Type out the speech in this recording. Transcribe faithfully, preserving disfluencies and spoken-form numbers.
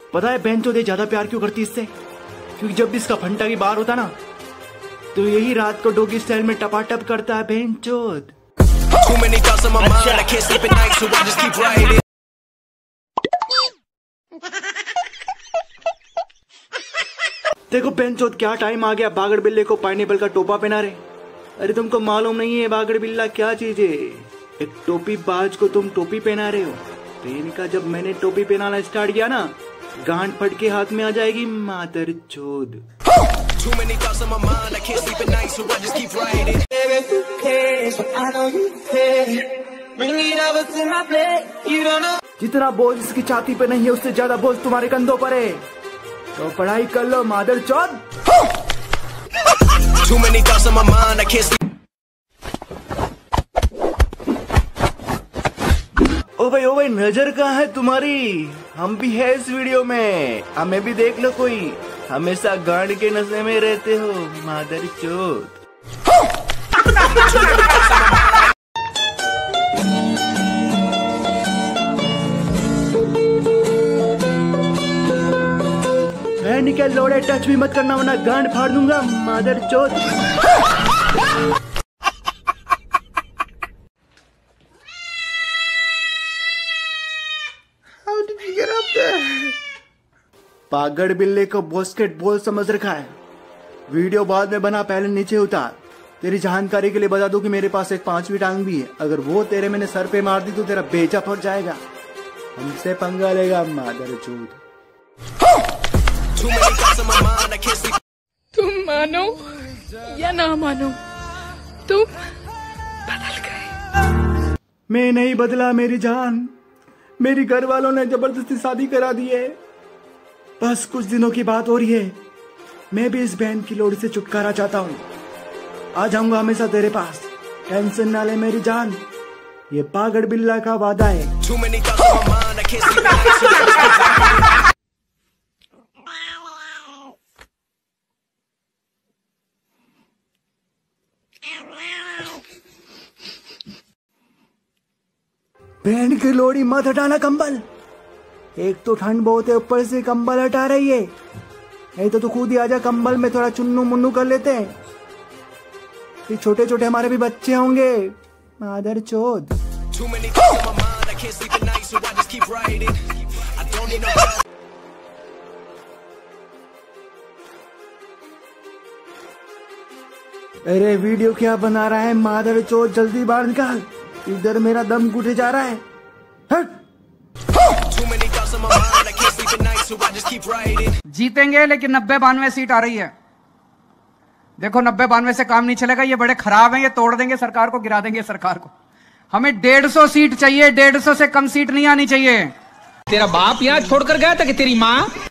पता है बहन चोद ज्यादा प्यार क्यों करती इससे? क्योंकि जब भी इसका फंटा की बार होता ना तो यही रात को डोगी स्टाइल में टपाटप करता है बहन चोद। देखो बहन चोद क्या टाइम आ गया, बागड़ बिल्ले को पाइनएप्पल का टोपा पहना रहे। अरे तुमको मालूम नहीं है बागड़ बिल्ला क्या चीज है? एक टोपी बाज को तुम टोपी पहना रहे हो, तो इनका जब मैंने टोपी पहनाना स्टार्ट किया ना गांड फट के हाथ में आ जाएगी मादर चोद। जितना बोझ इसकी छाती पे नहीं है उससे ज्यादा बोझ तुम्हारे कंधों पर है, तो पढ़ाई कर लो मादर चोद। ओ भाई ओ भाई नजर कहाँ है तुम्हारी? हम भी है इस वीडियो में, हमें भी देख लो कोई। हमेशा गांड के नशे में रहते हो मादर चोद। मैं निकल लोड़े, टच भी मत करना वरना गांड फाड़ दूंगा मादर चोद। पागड़ बिल्ले को बास्केटबॉल समझ रखा है। वीडियो बाद में बना, पहले नीचे उतार। तेरी जानकारी के लिए बता दूं कि मेरे पास एक पांचवी टांग भी है, अगर वो तेरे मैंने सर पे मार दी तो तेरा बेचा फट जाएगा। हमसे पंगा लेगा मादर चोद। तुम मानो या ना मानो, तुम बदल गए। मैं नहीं बदला मेरी जान, मेरी घर वालों ने जबरदस्ती शादी करा दी है। बस कुछ दिनों की बात हो रही है, मैं भी इस बहन की लोड़ी से छुटकारा चाहता हूँ। आ जाऊंगा हमेशा तेरे पास, टेंशन ना ले मेरी जान, ये पागड़ बिल्ला का वादा है। बहन की लोड़ी मत हटाना कंबल, एक तो ठंड बहुत है ऊपर से कंबल हटा रही है। नहीं तो तू खुद ही आजा कंबल में, थोड़ा चुन्नू मुन्नू कर लेते हैं। फिर छोटे छोटे हमारे भी बच्चे होंगे मादर चोद। अरे वीडियो क्या बना रहा है मादर चोद, जल्दी बाहर निकाल, इधर मेरा दम घुटे जा रहा है। हट। जीतेंगे लेकिन नब्बे बानवे सीट आ रही है। देखो नब्बे बानवे से काम नहीं चलेगा, ये बड़े खराब हैं, ये तोड़ देंगे सरकार को, गिरा देंगे सरकार को। हमें डेढ़ सौ सीट चाहिए, डेढ़ सौ से कम सीट नहीं आनी चाहिए। तेरा बाप यहाँ छोड़कर गया था कि तेरी माँ?